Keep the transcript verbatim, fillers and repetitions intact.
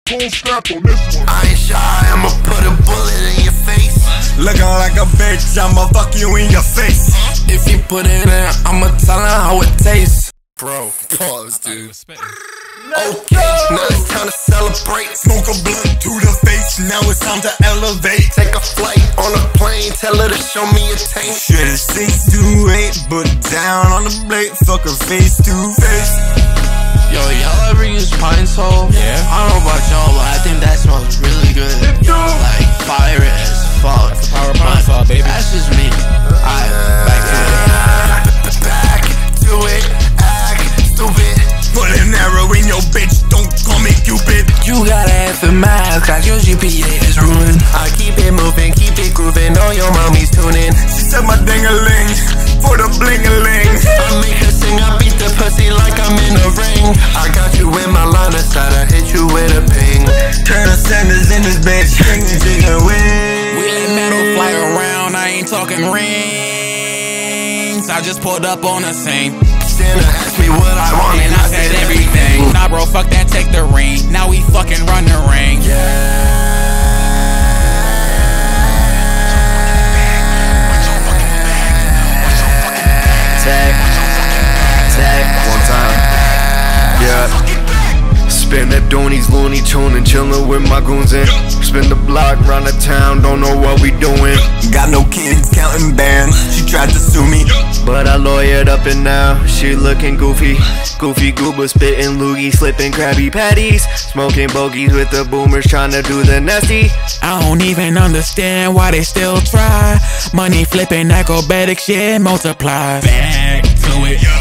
Full strap on this one. I ain't shy, I'ma put a bullet in your face. Looking like a bitch, I'ma fuck you in your face. If you put it in, I'ma tell her how it tastes. Bro, pause, dude. Okay, now it's time to celebrate. Smoke a blunt to the face, now it's time to elevate. Take a flight on a plane, tell her to show me a taint. Shit is six to eight, but down on the blade, fuck her face to face. Yo, y'all ever use Pine Sol? Yeah. I don't know about y'all, but I think that smells really good. Like fire as fuck. That's the power of Pine Sol, baby. That's just me. Alright, back to it. Back to it, act stupid. Put an arrow in your bitch, don't call me Cupid. You gotta have the math, cause your G P A is ruined. I keep it moving, keep it grooving, all your mommies tuning. She said my ding-a-ling, for the bling-a-ling. I make her sing, I beat the pussy like I'm in a ring. I got you in my line of sight, I hit you with a ping. Colonel Sanders in this bitch, singing chicken wings. We let metal fly around, I ain't talking rings. I just pulled up on the scene. Santa asked me what I want And I said everything. Nah bro, fuck that, take the ring. Now we fucking run the ring. Tag, tag, one time, yeah. Spin that Dooney's Looney Tune and chillin' with my goons in. Spin the block round the town, don't know what we doing. Got no kids counting bands, she tried to sue me, but I lawyered up and now she looking goofy. Goofy goober spitting loogies, slipping Krabby Patties, smoking bogeys with the boomers trying to do the nasty. I don't even understand why they still try. Money flipping acrobatic shit multiplies. Back to it.